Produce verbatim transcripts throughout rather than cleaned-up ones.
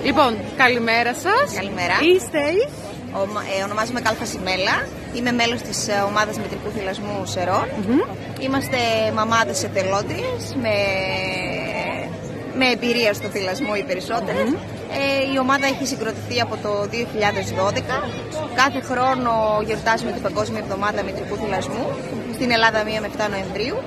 Λοιπόν, καλημέρα σας. Καλημέρα. Είστε οι... Ο, ε, ονομάζομαι Κάλφα Σιμέλα. Είμαι μέλος της ε, ομάδας μετρικού θυλασμού Σερών. Mm-hmm. Είμαστε μαμάδες εθελόντριες με, με εμπειρία στο θυλασμό οι περισσότερες. Mm-hmm. ε, η ομάδα έχει συγκροτηθεί από το δύο χιλιάδες δώδεκα. Κάθε χρόνο γιορτάζουμε την Παγκόσμια Εβδομάδα Μετρικού Θυλασμού στην Ελλάδα μία με επτά Νοεμβρίου.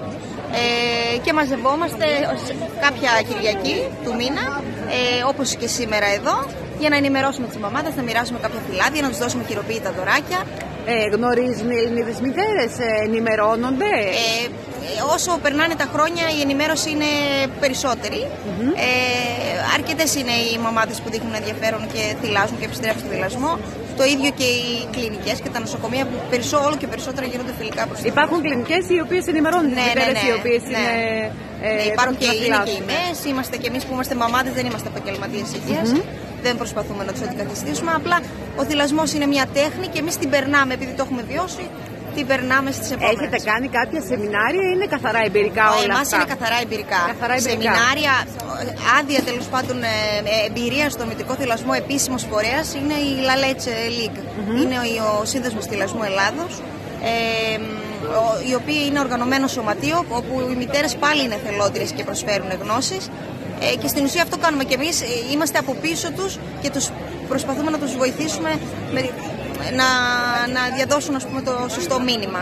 Ε, και μαζευόμαστε κάποια Κυριακή του μήνα, ε, όπως και σήμερα εδώ, για να ενημερώσουμε τις μαμάδες, να μοιράσουμε κάποια φυλάδια, να τους δώσουμε χειροποίητα δωράκια. Ε, γνωρίζουν οι Ελληνίδες μητέρες, ε, ενημερώνονται. Ε, όσο περνάνε τα χρόνια η ενημέρωση είναι περισσότερη. Mm-hmm. ε, αρκετές είναι οι μαμάδες που δείχνουν ενδιαφέρον και θυλάζουν και επιστρέφουν στο θυλασμό. Το ίδιο και οι κλινικές και τα νοσοκομεία που περισσότερο, όλο και περισσότερα γίνονται φιλικά προς το θυλασμό. Υπάρχουν κλινικές οι οποίες ενημερώνουν τις ναι, μητέρες, ναι, ναι, οι οποίες ναι. είναι. Ε, ναι, υπάρχουν και, είναι και οι ΜΕΣ, είμαστε και εμείς που είμαστε μαμάδες, δεν είμαστε επαγγελματίες υγείας. Mm-hmm. Δεν προσπαθούμε να τους αντικαθιστήσουμε. Απλά ο θυλασμός είναι μια τέχνη και εμείς την περνάμε, επειδή το έχουμε βιώσει, την περνάμε στις επόμενες. Έχετε κάνει κάποια σεμινάρια ή είναι καθαρά εμπειρικά όλα εμάς αυτά? είναι καθαρά εμπειρικά. Καθαρά εμπειρικά. Σεμινάρια, άδεια τέλος πάντων εμπειρία στο μετρικό θυλασμό, επίσημος φορέας είναι η Λαλέτσε League. Mm-hmm. Είναι ο Σύνδεσμος Θυλασμού Ελλάδος, ε, η οποία είναι οργανωμένο σωματείο, όπου οι μητέρες πάλι είναι εθελόντριες και προσφέρουν γνώσεις. Ε, και στην ουσία αυτό κάνουμε και εμείς, είμαστε από πίσω τους και τους προσπαθούμε να τους βοηθήσουμε με, να, να διαδώσουν, ας πούμε, το σωστό μήνυμα.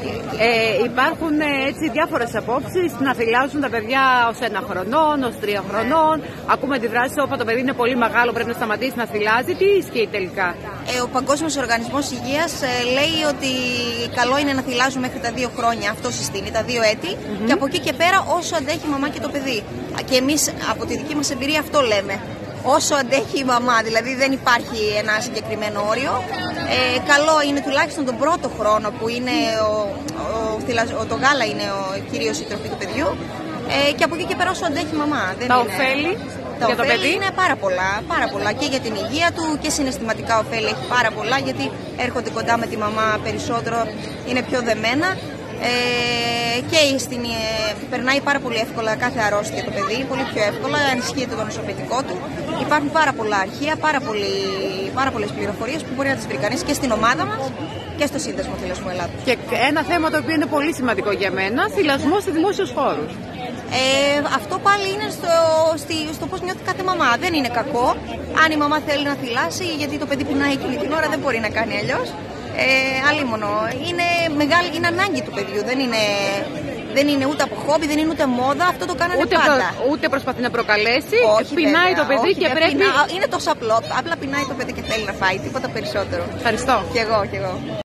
Ε, υπάρχουν έτσι διάφορες απόψεις να θυλάζουν τα παιδιά ως ένα χρονών, ως τρία χρονών. Ακούμε τη βράση όπου το παιδί είναι πολύ μεγάλο, πρέπει να σταματήσει να θυλάζει. Τι ισχύει τελικά? Ε, ο Παγκόσμιος Οργανισμός Υγείας ε, λέει ότι καλό είναι να θυλάζουν μέχρι τα δύο χρόνια, αυτό συστήνει, τα δύο έτη, mm-hmm. και από εκεί και πέρα όσο αντέχει η μαμά και το παιδί. Και εμείς από τη δική μας εμπειρία αυτό λέμε. Όσο αντέχει η μαμά, δηλαδή δεν υπάρχει ένα συγκεκριμένο όριο. Ε, καλό είναι τουλάχιστον τον πρώτο χρόνο που είναι ο, ο, ο, το γάλα είναι ο, κυρίως η τροφή του παιδιού, ε, και από εκεί και πέρα όσο αντέχει η μαμά. Δεν τα είναι, ωφέλη τα για το παιδί είναι πάρα πολλά, πάρα πολλά και για την υγεία του και συναισθηματικά ωφέλη έχει πάρα πολλά, γιατί έρχονται κοντά με τη μαμά περισσότερο, είναι πιο δεμένα. Ε, και στην, ε, περνάει πάρα πολύ εύκολα κάθε αρρώστια το παιδί, πολύ πιο εύκολα, ενισχύεται το νοσοποιητικό του. Υπάρχουν πάρα πολλά αρχεία, πάρα, πολύ, πάρα πολλές πληροφορίες που μπορεί να τις βρει κανείς και στην ομάδα μας και στο Σύνδεσμο Θυλασμού Ελλάδος. Και ένα θέμα το οποίο είναι πολύ σημαντικό για μένα, θυλασμό σε δημόσιους χώρους. Ε, αυτό πάλι είναι στο, στη, στο πώς νιώθει κάθε μαμά. Δεν είναι κακό. Αν η μαμά θέλει να θυλάσει, γιατί το παιδί πεινάει εκείνη την ώρα, δεν μπορεί να κάνει αλλιώς. Ε, αλίμονο. Είναι μεγάλη, είναι ανάγκη του παιδιού. Δεν είναι, δεν είναι ούτε από χόμπι, δεν είναι ούτε μόδα. Αυτό το κάνανε ούτε πάντα. Προ, ούτε προσπαθεί να προκαλέσει. Όχι, πεινάει βέβαια, το παιδί όχι, και πρέπει. Πεινά, είναι τόσο απλό. Απλά πεινάει το παιδί και θέλει να φάει. Τίποτα περισσότερο. Ευχαριστώ. Κι εγώ, κι εγώ.